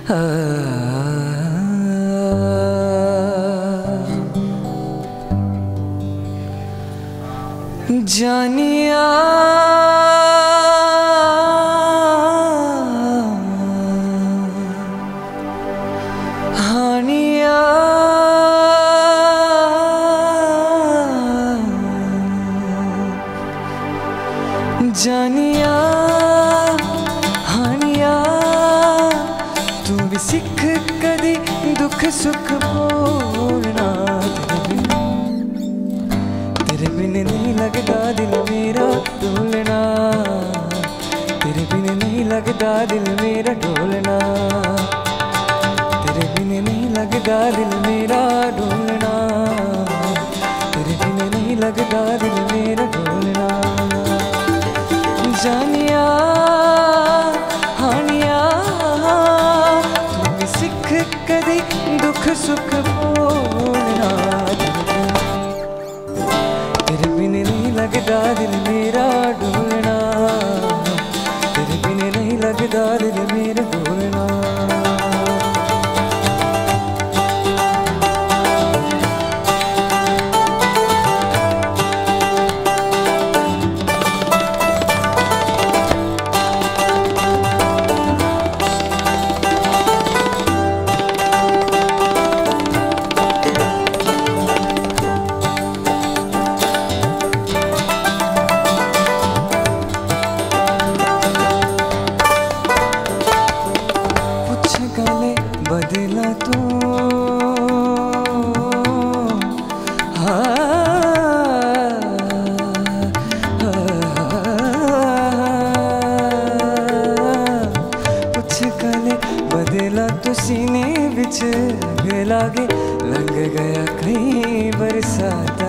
जानिया हानिया जानिया हानिया तू भी सिख कदी दुख सुख बोलना। तेरे बिन नहीं लगता दिल मेरा डोलना, तेरे बिन नहीं लगता दिल मेरा डोलना, तेरे बिन नहीं लगता दिल मेरा डोलना, तेरे बिन नहीं लगता दिल मेरा डोलना। जानिया हानिया तू भी सिख कदी दुख सुख बोलना। तेरे बिन नहीं लगता दिल मेरा डोलना, तेरे बिन नहीं लगता दिल मेरा डोलना। बदला तो कुछ गले बदला तो सीने बिच लागे लंघ गया कई बरसाता।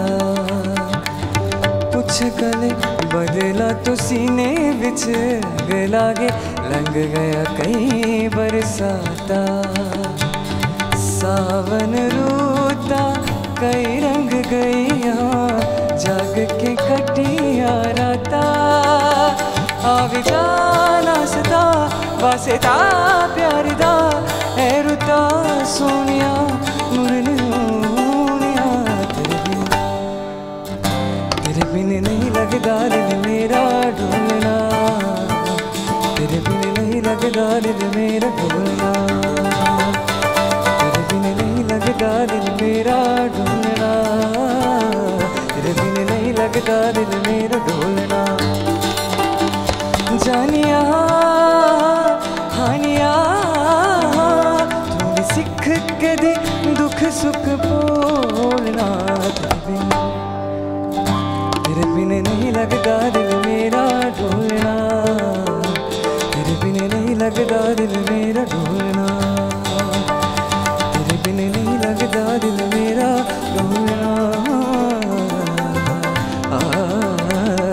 कुछ गले बदला तो सीने बिच लागे लंघ गया कई बरसाता। सावन रूता कई रंग गईया जाग के कटिया राता। आविदा नासदा वासेदा प्यार दा ऐ रुता सोनिया मुरन होनिया। तेरे बिन नहीं लगदा दिल मेरा डोलना, तेरे बिन नहीं लगदा दिल मेरा डोलना, तेरे बिन नहीं लगदा दिल मेरा डोलना, तेरे बिन नहीं लगदा दिल मेरा डोलना। जानिया हानिया तू भी सिख के दी दुख सुख बोलना। तेरे बिन नहीं लगदा दिल मेरा डोलना, तेरे बिन नहीं लगदा दिल मेरा डोलना, तेरे बिन नहीं लगदा दिल मेरा डोलना।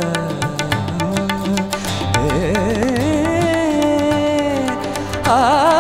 आ